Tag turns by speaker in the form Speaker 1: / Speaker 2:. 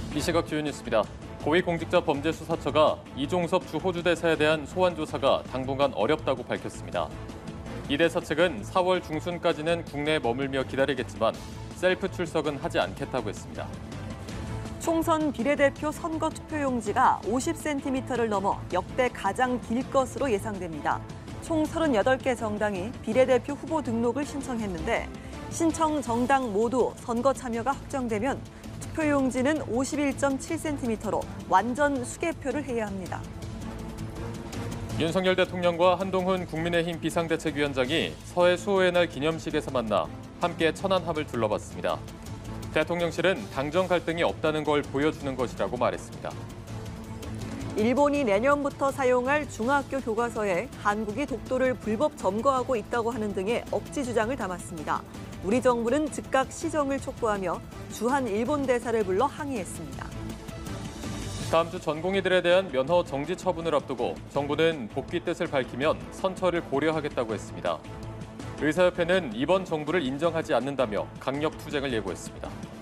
Speaker 1: 이 시각 주요 뉴스입니다. 고위공직자범죄수사처가 이종섭 주 호주 대사에 대한 소환 조사가 당분간 어렵다고 밝혔습니다. 이 대사 측은 4월 중순까지는 국내에 머물며 기다리겠지만 셀프 출석은 하지 않겠다고 했습니다.
Speaker 2: 총선 비례대표 선거 투표용지가 50cm를 넘어 역대 가장 길 것으로 예상됩니다. 총 38개 정당이 비례대표 후보 등록을 신청했는데 신청 정당 모두 선거 참여가 확정되면 투표용지는 51.7cm로 완전 수개표를 해야 합니다.
Speaker 1: 윤석열 대통령과 한동훈 국민의힘 비상대책위원장이 서해 수호의 날 기념식에서 만나 함께 천안함을 둘러봤습니다. 대통령실은 당정 갈등이 없다는 걸 보여주는 것이라고 말했습니다.
Speaker 2: 일본이 내년부터 사용할 중학교 교과서에 한국이 독도를 불법 점거하고 있다고 하는 등의 억지 주장을 담았습니다. 우리 정부는 즉각 시정을 촉구하며 주한 일본 대사를 불러 항의했습니다.
Speaker 1: 다음 주 전공의들에 대한 면허 정지 처분을 앞두고 정부는 복귀 뜻을 밝히면 선처를 고려하겠다고 했습니다. 의사협회는 이번 정부를 인정하지 않는다며 강력 투쟁을 예고했습니다.